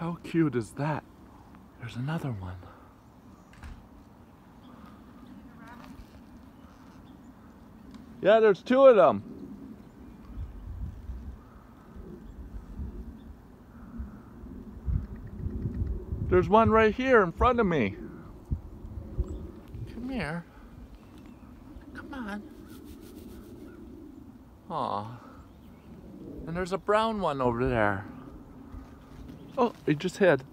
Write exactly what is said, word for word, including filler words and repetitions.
How cute is that? There's another one. Yeah, there's two of them. There's one right here in front of me. Come here. Come on. Aw. And there's a brown one over there. Oh, he just hid.